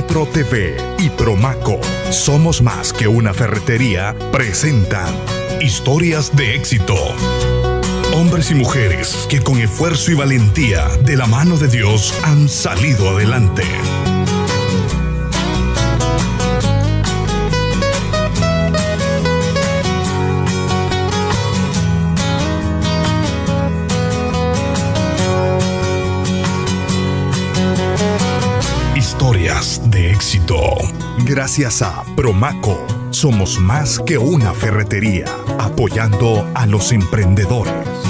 Metro TV y Promaco, Somos Más que una Ferretería, presentan Historias de Éxito. Hombres y mujeres que con esfuerzo y valentía, de la mano de Dios, han salido adelante. Historias de éxito. Gracias a Promaco, somos más que una ferretería, apoyando a los emprendedores.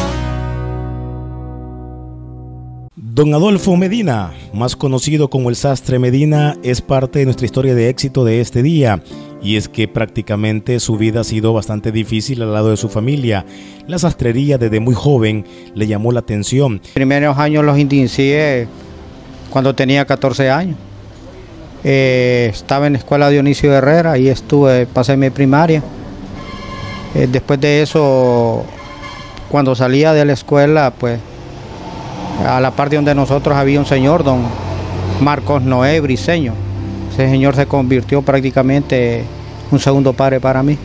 Don Adolfo Medina, más conocido como el Sastre Medina, es parte de nuestra historia de éxito de este día. Y es que prácticamente su vida ha sido bastante difícil al lado de su familia. La sastrería desde muy joven le llamó la atención. Los primeros años los inicié cuando tenía 14 años. Estaba en la escuela Dionisio Herrera, ahí estuve, pasé mi primaria. Después de eso, cuando salía de la escuela, pues a la parte donde nosotros había un señor, don Marcos Noé Briceño. Ese señor se convirtió prácticamente un segundo padre para mí.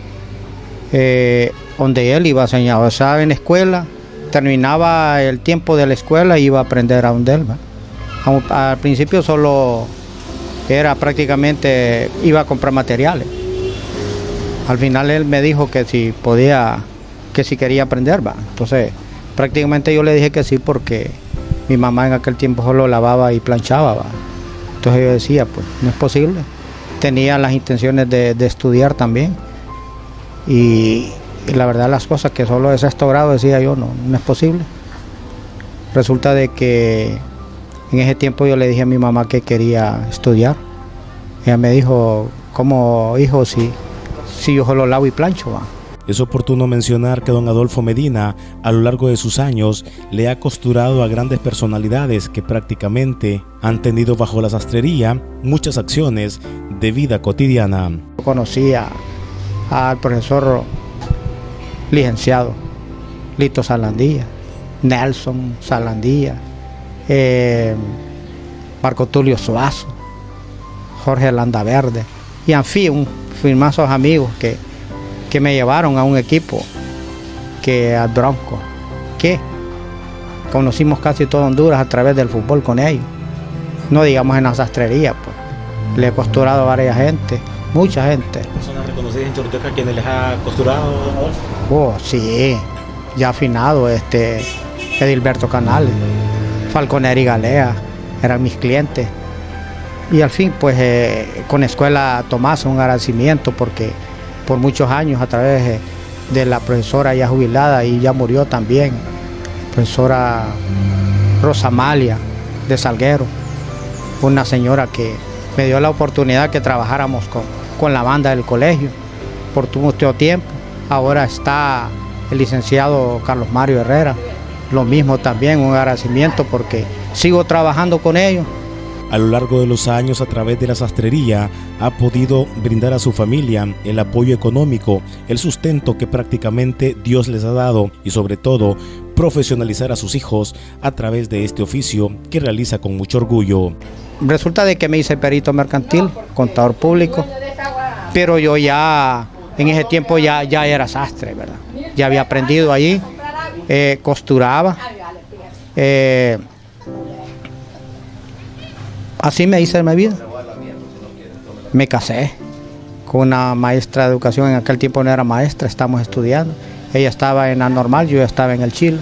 Donde él iba a enseñar, o sea, en la escuela, terminaba el tiempo de la escuela y iba a aprender a donde él. Al principio solo era prácticamente, iba a comprar materiales. Al final él me dijo que si podía, que si quería aprender, ¿va? Entonces prácticamente yo le dije que sí, porque mi mamá en aquel tiempo solo lavaba y planchaba, ¿va? Entonces yo decía, pues no es posible. Tenía las intenciones de estudiar también, y la verdad las cosas que solo de sexto grado decía yo, no es posible. Resulta de que en ese tiempo yo le dije a mi mamá que quería estudiar. Ella me dijo, ¿cómo, hijo, si yo solo lavo y plancho, va? Es oportuno mencionar que don Adolfo Medina, a lo largo de sus años, le ha costurado a grandes personalidades que prácticamente han tenido bajo la sastrería muchas acciones de vida cotidiana. Yo conocía al profesor licenciado Lito Salandía, Nelson Salandía, Marco Tulio Suazo, Jorge Landaverde, y en fin, un firmazos amigos que me llevaron a un equipo, que al Bronco, que conocimos casi todo Honduras a través del fútbol con ellos. No digamos en la sastrería, pues le he costurado a varias gente, mucha gente. ¿Personas reconocidas en Choluteca quienes les ha costurado, don Adolfo? Oh, sí, ya afinado, Edilberto Canales, Falconer y Galea, eran mis clientes. Y al fin, pues con Escuela Tomás, un agradecimiento, porque por muchos años a través de la profesora ya jubilada y ya murió también, profesora Rosamalia de Salguero, una señora que me dio la oportunidad que trabajáramos con la banda del colegio por mucho tiempo. Ahora está el licenciado Carlos Mario Herrera, lo mismo también, un agradecimiento porque sigo trabajando con ellos. A lo largo de los años, a través de la sastrería, ha podido brindar a su familia el apoyo económico, el sustento que prácticamente Dios les ha dado, y sobre todo, profesionalizar a sus hijos a través de este oficio que realiza con mucho orgullo. Resulta de que me hice perito mercantil, contador público, pero yo ya, en ese tiempo ya era sastre, ¿verdad? Ya había aprendido allí, costuraba, así me hice en mi vida. Me casé con una maestra de educación, en aquel tiempo no era maestra, estamos estudiando. Ella estaba en la normal, yo estaba en el Chile.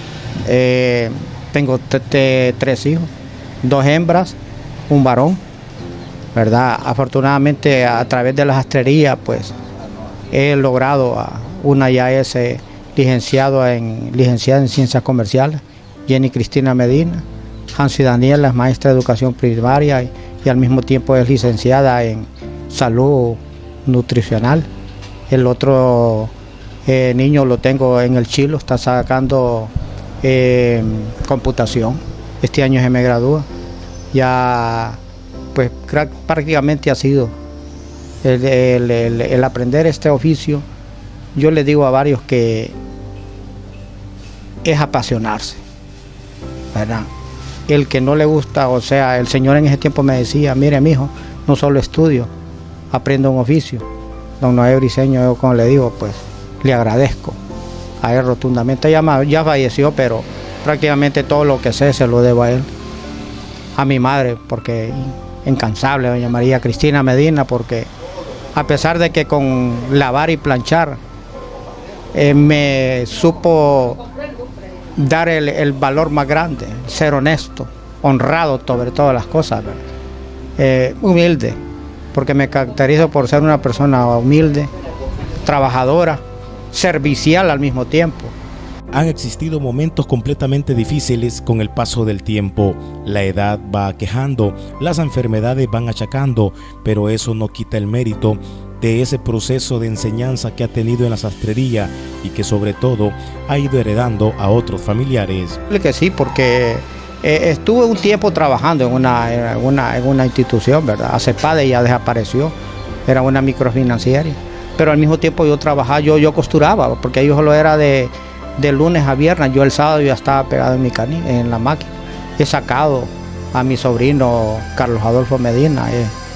Tengo 3 hijos, 2 hembras, un varón, ¿verdad? Afortunadamente a través de la sastrería pues he logrado, una ya es licenciada en Ciencias Comerciales, Jenny Cristina Medina. Hansi Daniela es maestra de educación primaria y al mismo tiempo es licenciada en salud nutricional. El otro niño lo tengo en el Chile, está sacando computación. Este año se me gradúa. Ya pues prácticamente ha sido el aprender este oficio. Yo les digo a varios que es apasionarse, ¿verdad? el que no le gusta, o sea, el Señor en ese tiempo me decía, mire mijo, no solo estudio, aprendo un oficio. Don Noé Briceño, yo como le digo, pues le agradezco a él rotundamente. Ya falleció, pero prácticamente todo lo que sé se lo debo a él. A mi madre, porque incansable, doña María Cristina Medina, porque a pesar de que con lavar y planchar me supo dar el valor más grande, ser honesto, honrado sobre todas las cosas, humilde, porque me caracterizo por ser una persona humilde, trabajadora, servicial al mismo tiempo. Han existido momentos completamente difíciles con el paso del tiempo. La edad va aquejando, las enfermedades van achacando, pero eso no quita el mérito de ese proceso de enseñanza que ha tenido en la sastrería y que sobre todo ha ido heredando a otros familiares. Que sí, porque estuve un tiempo trabajando en una institución, ¿verdad? ACEPADE ya desapareció, era una microfinanciera, pero al mismo tiempo yo trabajaba, yo costuraba, porque yo solo era de lunes a viernes, yo el sábado ya estaba pegado en la máquina. He sacado a mi sobrino Carlos Adolfo Medina,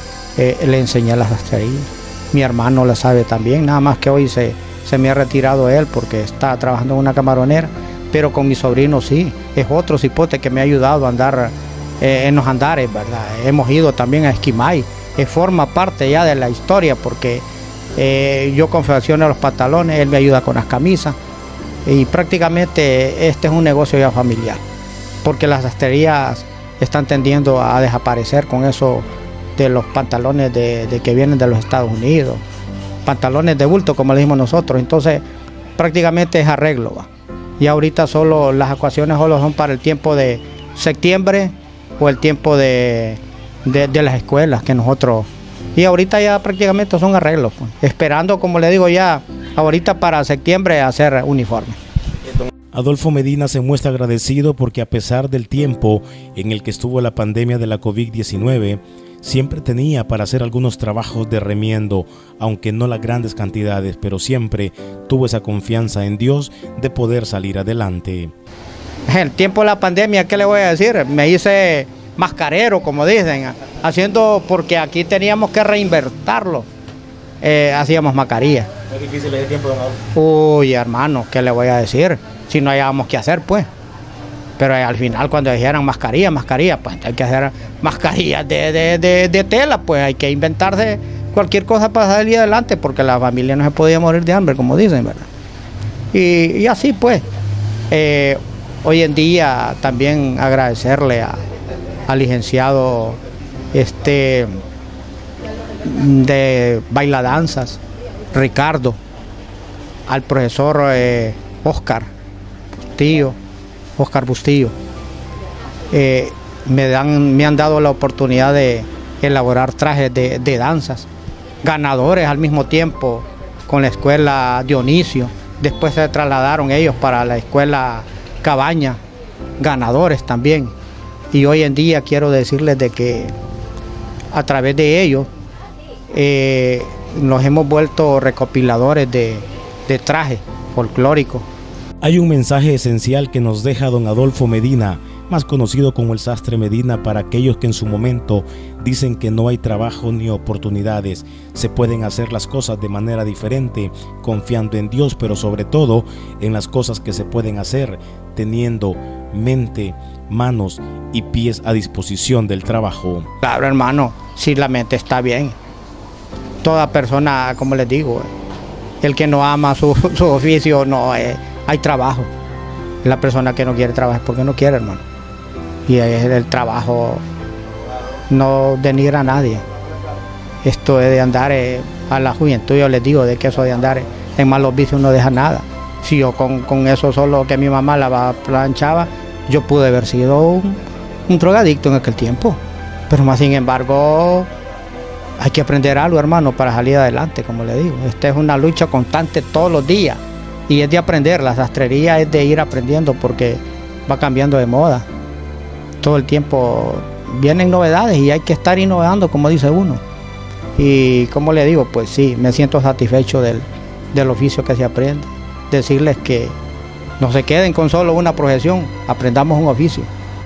le enseñé la sastrería. Mi hermano la sabe también, nada más que hoy se me ha retirado él porque está trabajando en una camaronera, pero con mi sobrino sí, es otro cipote que me ha ayudado a andar en los andares, ¿verdad? Hemos ido también a Esquimay, forma parte ya de la historia porque yo confecciono los pantalones, él me ayuda con las camisas y prácticamente este es un negocio ya familiar, porque las sastrerías están tendiendo a desaparecer con eso de los pantalones de que vienen de los Estados Unidos, pantalones de bulto como le dijimos nosotros, entonces prácticamente es arreglo, ¿va? Y ahorita solo las ecuaciones solo son para el tiempo de septiembre o el tiempo de las escuelas que nosotros, y ahorita ya prácticamente son arreglos, pues, esperando como le digo ya ahorita para septiembre hacer uniforme. Adolfo Medina se muestra agradecido porque a pesar del tiempo en el que estuvo la pandemia de la COVID-19, siempre tenía para hacer algunos trabajos de remiendo, aunque no las grandes cantidades, pero siempre tuvo esa confianza en Dios de poder salir adelante. El tiempo de la pandemia, ¿qué le voy a decir? Me hice mascarero, como dicen, haciendo, porque aquí teníamos que reinvertirlo, hacíamos mascarillas. ¿Es difícil ese tiempo, don Adolfo? Uy, hermano, ¿qué le voy a decir? Si no hallábamos qué hacer, pues. Pero al final cuando dijeran mascarilla, pues hay que hacer mascarillas de tela, pues hay que inventarse cualquier cosa para salir adelante, porque la familia no se podía morir de hambre, como dicen, ¿verdad? Y así pues, hoy en día también agradecerle al licenciado de bailadanzas, Ricardo, al profesor Oscar Bustillo, me han dado la oportunidad de elaborar trajes de danzas, ganadores al mismo tiempo con la escuela Dionisio, después se trasladaron ellos para la escuela Cabaña, ganadores también, y hoy en día quiero decirles de que a través de ellos nos hemos vuelto recopiladores de trajes folclóricos. Hay un mensaje esencial que nos deja don Adolfo Medina, más conocido como el Sastre Medina, para aquellos que en su momento dicen que no hay trabajo ni oportunidades. Se pueden hacer las cosas de manera diferente, confiando en Dios, pero sobre todo en las cosas que se pueden hacer, teniendo mente, manos y pies a disposición del trabajo. Claro, hermano, si la mente está bien. Toda persona, como les digo, el que no ama su oficio, no hay trabajo. La persona que no quiere trabajar es porque no quiere, hermano. Y el trabajo no denigra a nadie. Esto es de andar a la juventud, yo les digo de que eso de andar en malos vicios no deja nada. Si yo con eso solo que mi mamá la planchaba, yo pude haber sido un drogadicto en aquel tiempo. Pero más sin embargo, hay que aprender algo, hermano, para salir adelante, como le digo. Esta es una lucha constante todos los días. Y es de aprender, la sastrería es de ir aprendiendo porque va cambiando de moda. Todo el tiempo vienen novedades y hay que estar innovando, como dice uno. Y como le digo, pues sí, me siento satisfecho del oficio que se aprende. Decirles que no se queden con solo una profesión, aprendamos un oficio.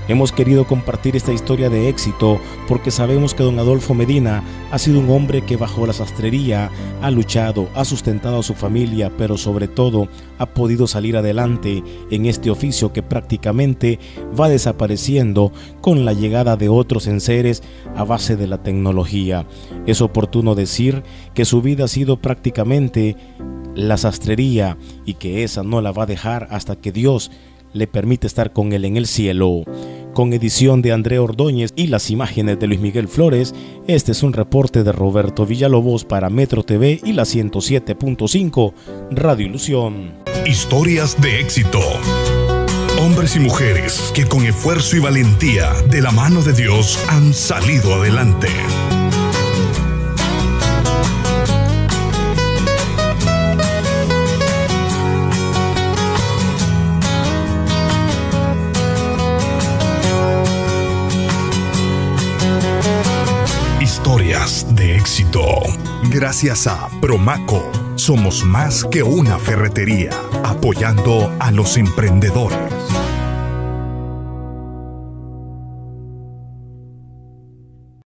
Hemos querido compartir esta historia de éxito porque sabemos que don Adolfo Medina ha sido un hombre que bajo la sastrería ha luchado, ha sustentado a su familia, pero sobre todo ha podido salir adelante en este oficio que prácticamente va desapareciendo con la llegada de otros enseres a base de la tecnología. Es oportuno decir que su vida ha sido prácticamente la sastrería y que esa no la va a dejar hasta que Dios le permite estar con él en el cielo. Con edición de André Ordóñez y las imágenes de Luis Miguel Flores, este es un reporte de Roberto Villalobos para Metro TV y la 107.5 Radio Ilusión. Historias de éxito. Hombres y mujeres que con esfuerzo y valentía de la mano de Dios han salido adelante. Historias de éxito. Gracias a Promaco, somos más que una ferretería, apoyando a los emprendedores.